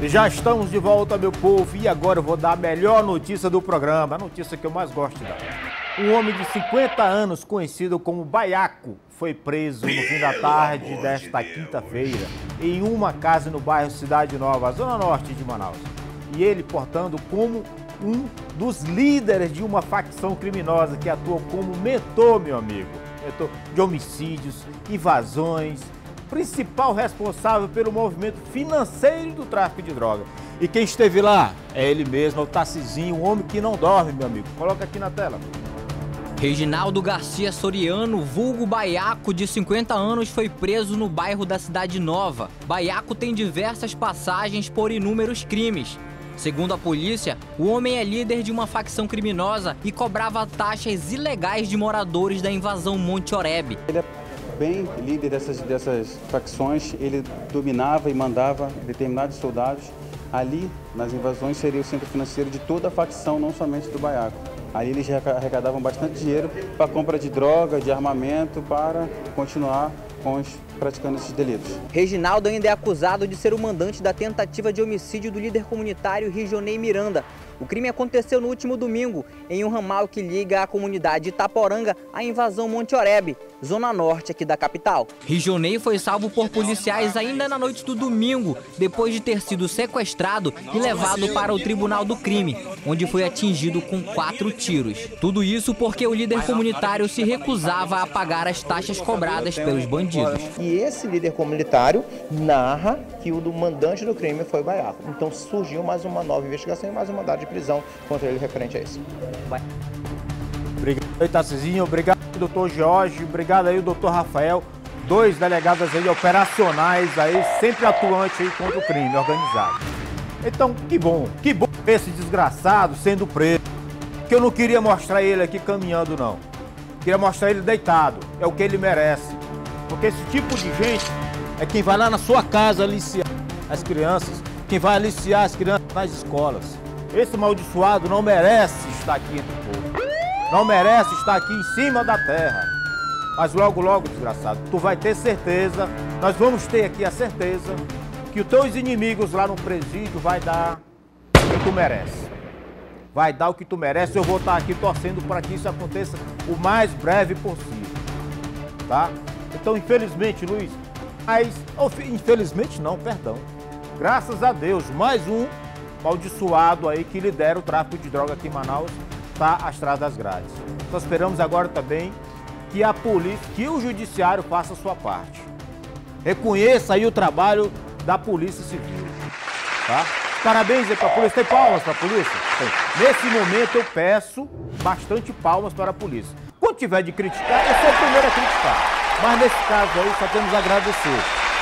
Já estamos de volta, meu povo, e agora eu vou dar a melhor notícia do programa, a notícia que eu mais gosto de dar. Um homem de 50 anos, conhecido como Baiaco, foi preso no fim da tarde desta quinta-feira em uma casa no bairro Cidade Nova, zona norte de Manaus. E ele, portando como um dos líderes de uma facção criminosa que atua como mentor, meu amigo, mentor de homicídios, invasões, principal responsável pelo movimento financeiro do tráfico de droga. E quem esteve lá é ele mesmo, é o Tarcizinho, um homem que não dorme, meu amigo. Coloca aqui na tela. Reginaldo Garcia Soriano, vulgo Baiaco, de 50 anos, foi preso no bairro da Cidade Nova. Baiaco tem diversas passagens por inúmeros crimes. Segundo a polícia, o homem é líder de uma facção criminosa e cobrava taxas ilegais de moradores da invasão Monte Oreb. Ele é bem líder dessas facções, ele dominava e mandava determinados soldados. Ali, nas invasões, seria o centro financeiro de toda a facção, não somente do Baiaco. Ali eles arrecadavam bastante dinheiro para a compra de droga, de armamento, para continuar praticando esses delitos. Reginaldo ainda é acusado de ser o mandante da tentativa de homicídio do líder comunitário Rijonei Miranda. O crime aconteceu no último domingo, em um ramal que liga a comunidade Itaporanga à invasão Monte Oreb, zona norte aqui da capital. Rijonei foi salvo por policiais ainda na noite do domingo, depois de ter sido sequestrado e levado para o tribunal do crime, onde foi atingido com 4 tiros. Tudo isso porque o líder comunitário se recusava a pagar as taxas cobradas pelos bandidos. E esse líder comunitário narra que o do mandante do crime foi o Baiaco. Então surgiu mais uma nova investigação e mais um mandado de prisão contra ele referente a isso. Obrigado aí, Tarcizinho. Obrigado, doutor Jorge. Obrigado aí, doutor Rafael. 2 delegados aí operacionais aí, sempre atuantes aí contra o crime organizado. Então, que bom esse desgraçado sendo preso. Que eu não queria mostrar ele aqui caminhando, não. Queria mostrar ele deitado. É o que ele merece. Porque esse tipo de gente é quem vai lá na sua casa aliciar as crianças, quem vai aliciar as crianças nas escolas. Esse amaldiçoado não merece estar aqui entre o povo. Não merece estar aqui em cima da terra. Mas logo, logo, desgraçado, tu vai ter certeza, nós vamos ter aqui a certeza, que os teus inimigos lá no presídio vai dar o que tu merece. Vai dar o que tu merece. Eu vou estar aqui torcendo para que isso aconteça o mais breve possível. Tá? Então, infelizmente, Luiz, infelizmente não, perdão. Graças a Deus, mais um amaldiçoado aí que lidera o tráfico de droga aqui em Manaus está atrás das grades. Nós esperamos agora também que a polícia, que o judiciário faça a sua parte. Reconheça aí o trabalho da Polícia Civil, tá? Parabéns aí para a polícia. Tem palmas para a polícia? Tem. Nesse momento eu peço bastante palmas para a polícia. Quando tiver de criticar, eu sou o primeiro a criticar. Mas nesse caso aí só temos a agradecer.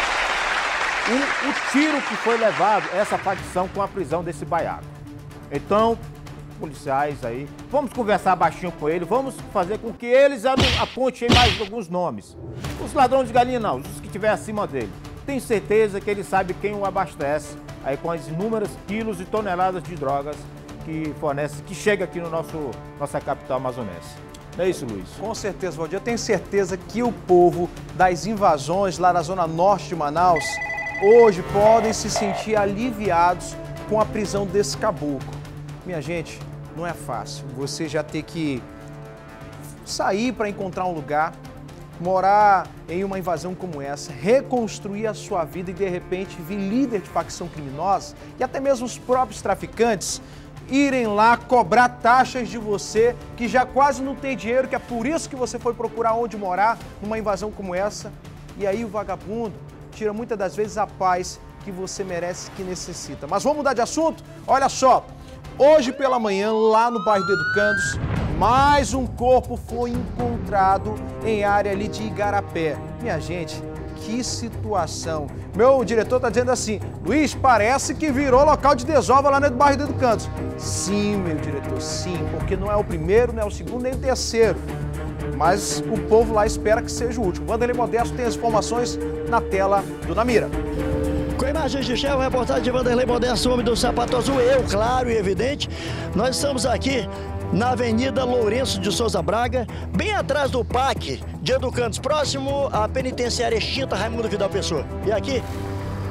O tiro que foi levado, essa facção com a prisão desse Baiaco. Então, policiais aí, vamos conversar baixinho com ele, vamos fazer com que eles apontem mais alguns nomes. Os ladrões de galinha não, os que estiver acima dele. Tenho certeza que ele sabe quem o abastece aí com as inúmeras quilos e toneladas de drogas que fornece, que chega aqui no nossa capital amazonense. Não é isso, Luiz? Com certeza, Valdir. Eu tenho certeza que o povo das invasões lá na zona norte de Manaus hoje podem se sentir aliviados com a prisão desse caboclo. Minha gente, não é fácil. Você já ter que sair para encontrar um lugar, morar em uma invasão como essa, reconstruir a sua vida e de repente vir líder de facção criminosa e até mesmo os próprios traficantes irem lá cobrar taxas de você que já quase não tem dinheiro, que é por isso que você foi procurar onde morar numa invasão como essa. E aí o vagabundo tira muitas das vezes a paz que você merece, que necessita. Mas vamos mudar de assunto? Olha só, hoje pela manhã, lá no bairro do Educandos, mais um corpo foi encontrado em área ali de Igarapé. Minha gente, que situação. Meu diretor está dizendo assim, Luiz, parece que virou local de desova lá no bairro do Educandos. Sim, meu diretor, sim, porque não é o primeiro, não é o segundo, nem o terceiro. Mas o povo lá espera que seja o último. Vanderlei Modesto tem as informações na tela do Namira. Com imagens de Shell, reportagem de Vanderlei Modesto, homem do sapato azul, eu, claro e evidente. Nós estamos aqui na Avenida Lourenço de Souza Braga, bem atrás do PAC de Educandos, próximo à penitenciária extinta Raimundo Vidal Pessoa. E aqui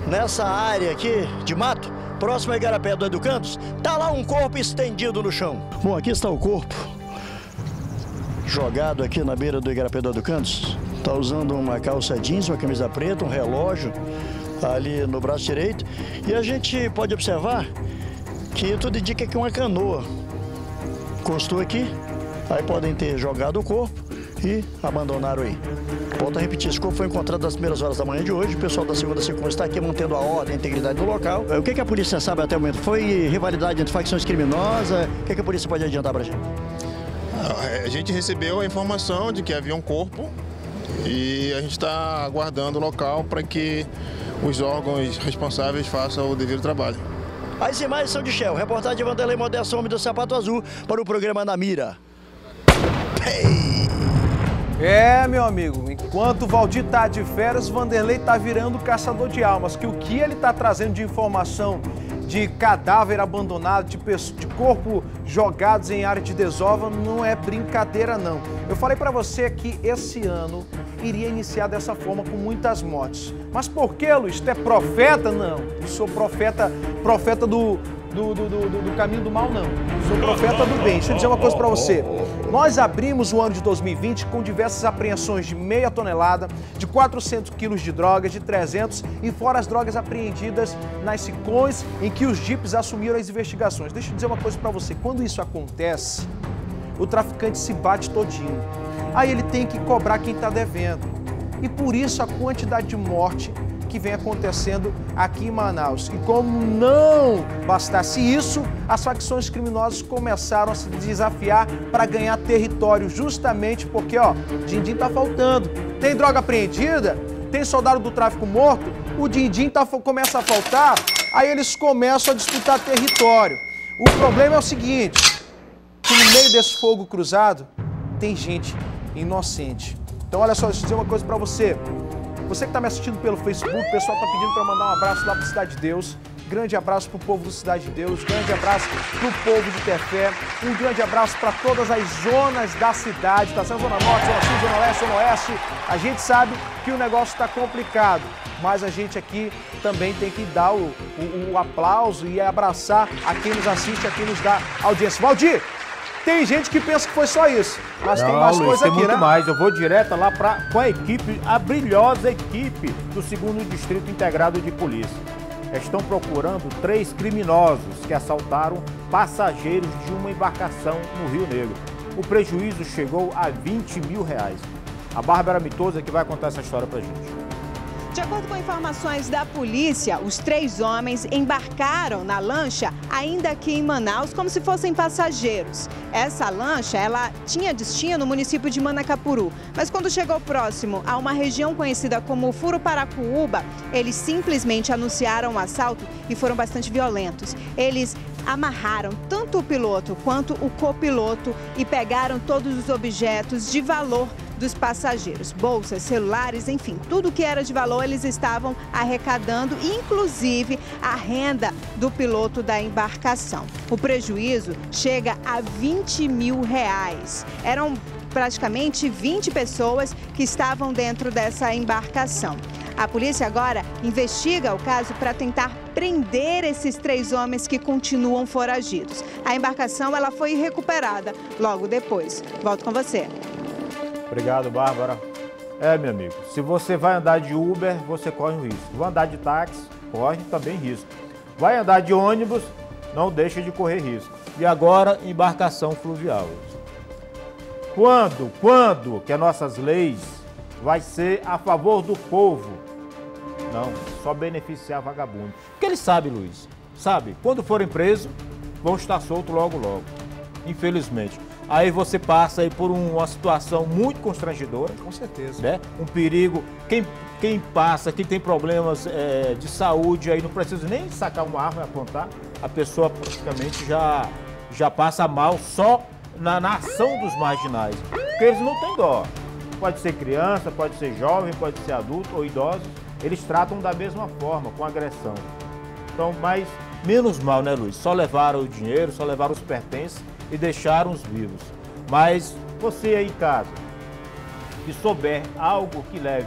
nessa área aqui de mato, próximo a Igarapé do Educandos, tá lá um corpo estendido no chão. Bom, aqui está o corpo, jogado aqui na beira do Igarapé do Educandos. Tá usando uma calça jeans, uma camisa preta, um relógio ali no braço direito. E a gente pode observar que tudo indica que uma canoa encostou aqui, aí podem ter jogado o corpo e abandonaram aí. Volto a repetir, esse corpo foi encontrado nas primeiras horas da manhã de hoje. O pessoal da segunda circunstância está aqui mantendo a ordem, a integridade do local. O que a polícia sabe até o momento? Foi rivalidade entre facções criminosas? O que a polícia pode adiantar para a gente? A gente recebeu a informação de que havia um corpo e a gente está aguardando o local para que os órgãos responsáveis façam o devido trabalho. As imagens são de Shell. Reportagem de Vanderlei Modesto, homem do sapato azul, para o programa Na Mira. É, meu amigo, enquanto o Valdir tá de férias, o Vanderlei tá virando caçador de almas, que o que ele tá trazendo de informação de cadáver abandonado, de corpo jogados em área de desova, não é brincadeira não. Eu falei pra você que esse ano iria iniciar dessa forma, com muitas mortes. Mas por que, Luiz? Tu é profeta? Não. Eu sou profeta do caminho do mal, não. Sou profeta do bem. Deixa eu dizer uma coisa pra você. Nós abrimos o ano de 2020 com diversas apreensões de meia tonelada, de 400 quilos de drogas, de 300, e fora as drogas apreendidas nas sicões em que os jipes assumiram as investigações. Deixa eu dizer uma coisa pra você. Quando isso acontece, o traficante se bate todinho. Aí ele tem que cobrar quem tá devendo. E por isso a quantidade de morte que vem acontecendo aqui em Manaus. E como não bastasse isso, as facções criminosas começaram a se desafiar para ganhar território, justamente porque, ó, din-din tá faltando. Tem droga apreendida, tem soldado do tráfico morto, o din-din começa a faltar, aí eles começam a disputar território. O problema é o seguinte, que no meio desse fogo cruzado, tem gente inocente. Então, olha só, deixa eu dizer uma coisa para você. Você que está me assistindo pelo Facebook, o pessoal está pedindo para mandar um abraço lá para Cidade de Deus. Grande abraço para o povo do Cidade de Deus, grande abraço para o povo de Tefé, um grande abraço para todas as zonas da cidade, tá sendo Zona Norte, Zona Sul, Zona Leste, Zona Oeste. A gente sabe que o negócio está complicado, mas a gente aqui também tem que dar o aplauso e abraçar a quem nos assiste, a quem nos dá audiência. Valdir! Tem gente que pensa que foi só isso, mas não, tem mais Luiz, coisa tem aqui, muito né? mais. Eu vou direto lá com a equipe, a brilhosa equipe do 2º Distrito Integrado de Polícia. Estão procurando 3 criminosos que assaltaram passageiros de uma embarcação no Rio Negro. O prejuízo chegou a R$20 mil. A Bárbara Mitosa que vai contar essa história pra gente. De acordo com informações da polícia, os 3 homens embarcaram na lancha ainda aqui em Manaus como se fossem passageiros. Essa lancha, ela tinha destino no município de Manacapuru, mas quando chegou próximo a uma região conhecida como Furuparacuúba, eles simplesmente anunciaram o assalto e foram bastante violentos. Eles amarraram tanto o piloto quanto o copiloto e pegaram todos os objetos de valor dos passageiros, bolsas, celulares, enfim, tudo que era de valor eles estavam arrecadando, inclusive a renda do piloto da embarcação. O prejuízo chega a R$20 mil. Eram praticamente 20 pessoas que estavam dentro dessa embarcação. A polícia agora investiga o caso para tentar prender esses 3 homens que continuam foragidos. A embarcação ela foi recuperada logo depois. Volto com você. Obrigado, Bárbara. Meu amigo, se você vai andar de Uber, você corre um risco. Vai andar de táxi, corre também risco. Vai andar de ônibus, não deixa de correr risco. E agora, embarcação fluvial. Quando que as nossas leis vai ser a favor do povo? Não, só beneficiar vagabundo. Porque eles sabem, Luiz, sabe? Quando forem presos, vão estar soltos logo, logo. Infelizmente. Aí você passa aí por uma situação muito constrangedora. Com certeza. Né? Um perigo. Quem passa, quem tem problemas de saúde, aí não precisa nem sacar uma arma e apontar. A pessoa praticamente já passa mal só na ação dos marginais. Porque eles não têm dó. Pode ser criança, pode ser jovem, pode ser adulto ou idoso. Eles tratam da mesma forma, com agressão. Então, mas menos mal, né, Luiz? Só levaram o dinheiro, só levaram os pertences e deixaram os vivos. Mas você aí em casa, que souber algo que leve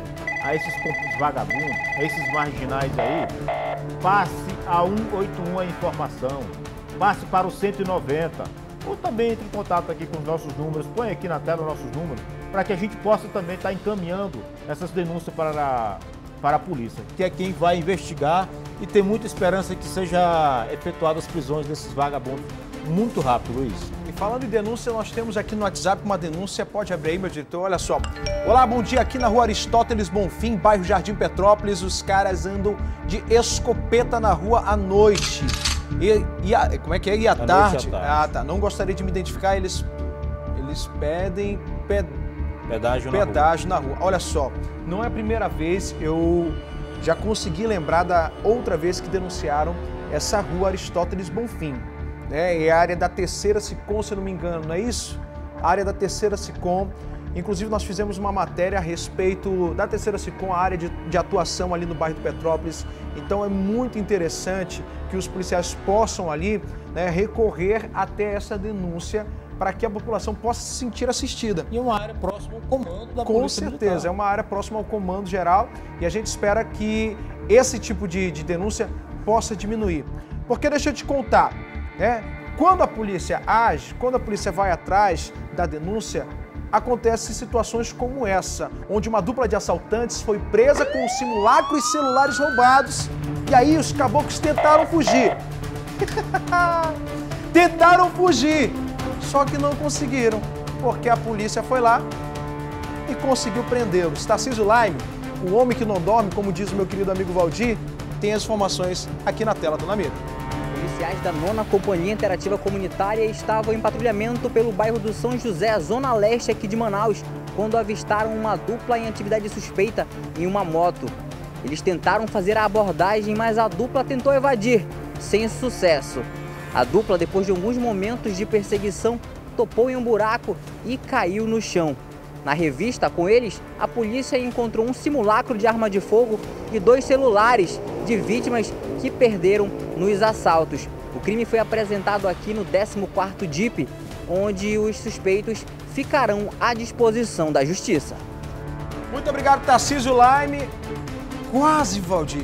a esses vagabundos, a esses marginais aí, passe a 181 a informação, passe para o 190, ou também entre em contato aqui com os nossos números, põe aqui na tela os nossos números, para que a gente possa também estar encaminhando essas denúncias para a polícia, que é quem vai investigar e tem muita esperança que seja efetuadas as prisões desses vagabundos muito rápido, Luiz. E falando em denúncia, nós temos aqui no WhatsApp uma denúncia, pode abrir aí, meu diretor, olha só. Olá, bom dia, aqui na rua Aristóteles Bonfim, bairro Jardim Petrópolis, os caras andam de escopeta na rua à noite. Como é que é? E à tarde? Ah, tá, não gostaria de me identificar, eles pedem pedágio na rua. Olha só, não é a primeira vez, eu já consegui lembrar da outra vez que denunciaram essa rua Aristóteles Bonfim. É a área da Terceira Sicom, se eu não me engano, não é isso? A área da Terceira Sicom. Inclusive, nós fizemos uma matéria a respeito da Terceira Sicom, a área de atuação ali no bairro do Petrópolis. Então, é muito interessante que os policiais possam ali, né, recorrer até essa denúncia para que a população possa se sentir assistida. E uma área próxima ao comando da Polícia Com certeza, Militar. É uma área próxima ao comando geral e a gente espera que esse tipo de denúncia possa diminuir. Porque deixa eu te contar, né? Quando a polícia age, quando a polícia vai atrás da denúncia, acontecem situações como essa, onde uma dupla de assaltantes foi presa com um simulacro e celulares roubados, e aí os caboclos tentaram fugir. Tentaram fugir, só que não conseguiram, porque a polícia foi lá e conseguiu prendê-los. Tarcísio Laime, o homem que não dorme, como diz o meu querido amigo Valdir, tem as informações aqui na tela do Namiro. Policiais da 9ª Companhia Interativa Comunitária estavam em patrulhamento pelo bairro do São José, zona leste aqui de Manaus, quando avistaram uma dupla em atividade suspeita em uma moto. Eles tentaram fazer a abordagem, mas a dupla tentou evadir, sem sucesso. A dupla, depois de alguns momentos de perseguição, topou em um buraco e caiu no chão. Na revista com eles, a polícia encontrou um simulacro de arma de fogo e 2 celulares de vítimas que perderam nos assaltos. O crime foi apresentado aqui no 14º DIP, onde os suspeitos ficarão à disposição da Justiça. Muito obrigado, Tarcísio Laime. Quase, Valdir.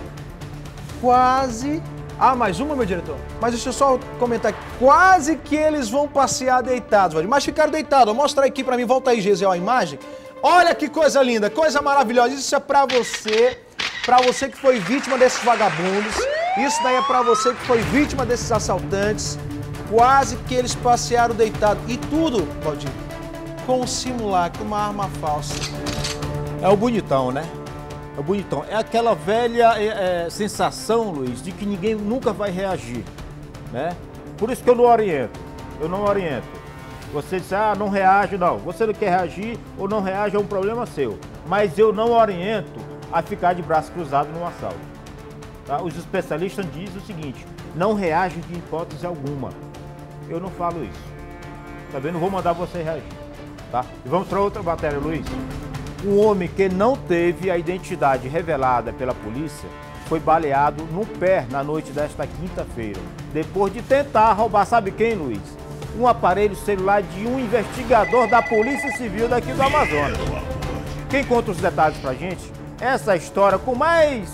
Quase. Ah, mais uma, meu diretor? Mas deixa eu só comentar aqui. Quase que eles vão passear deitados, Valdir. Mas ficaram deitados. Mostra aqui pra mim. Volta aí, Gesiel, a imagem. Olha que coisa linda, coisa maravilhosa. Isso é pra você que foi vítima desses vagabundos. Isso daí é pra você que foi vítima desses assaltantes. Quase que eles passearam deitados. E tudo, Valdir, com um simulacro, uma arma falsa. É o bonitão, né? É o bonitão. É aquela velha sensação, Luiz, de que ninguém nunca vai reagir, né? Por isso que eu não oriento. Eu não oriento. Você diz, ah, não reage, não. Você não quer reagir ou não reage é um problema seu. Mas eu não oriento a ficar de braço cruzado num assalto. Tá? Os especialistas dizem o seguinte, não reage de hipótese alguma. Eu não falo isso. Também não vou mandar você reagir. Tá? E vamos para outra matéria, Luiz. Um homem que não teve a identidade revelada pela polícia foi baleado no pé na noite desta quinta-feira, depois de tentar roubar, sabe quem, Luiz? Um aparelho celular de um investigador da Polícia Civil daqui do Amazonas. Quem conta os detalhes pra gente? Essa história com mais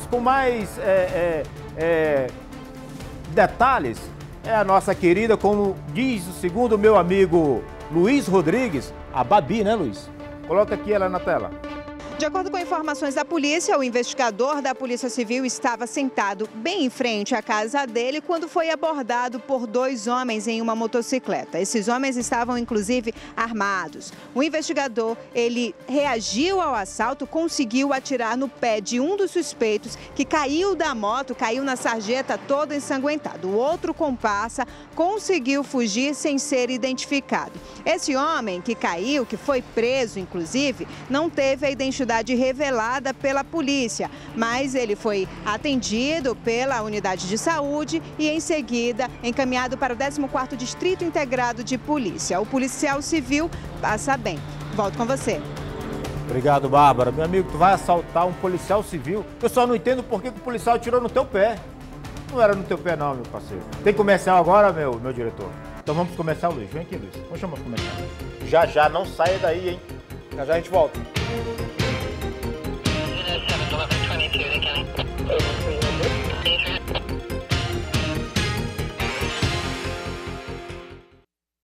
detalhes é a nossa querida, como diz o segundo meu amigo Luiz Rodrigues, a Babi, né, Luiz? Coloca aqui ela na tela. De acordo com informações da polícia, o investigador da Polícia Civil estava sentado bem em frente à casa dele quando foi abordado por 2 homens em uma motocicleta. Esses homens estavam, inclusive, armados. O investigador, ele reagiu ao assalto, conseguiu atirar no pé de um dos suspeitos, que caiu da moto, caiu na sarjeta todo ensanguentado. O outro comparsa conseguiu fugir sem ser identificado. Esse homem que caiu, que foi preso, inclusive, não teve a identidade revelada pela polícia, mas ele foi atendido pela unidade de saúde e em seguida encaminhado para o 14º Distrito Integrado de Polícia. O policial civil passa bem. Volto com você. Obrigado, Bárbara. Meu amigo, tu vai assaltar um policial civil? Eu só não entendo por que o policial tirou no teu pé. Não era no teu pé não, meu parceiro. Tem comercial agora, meu diretor? Então vamos começar, Luiz. Vem aqui, Luiz. Vamos chamar o comercial. Já, não saia daí, hein? Já a gente volta.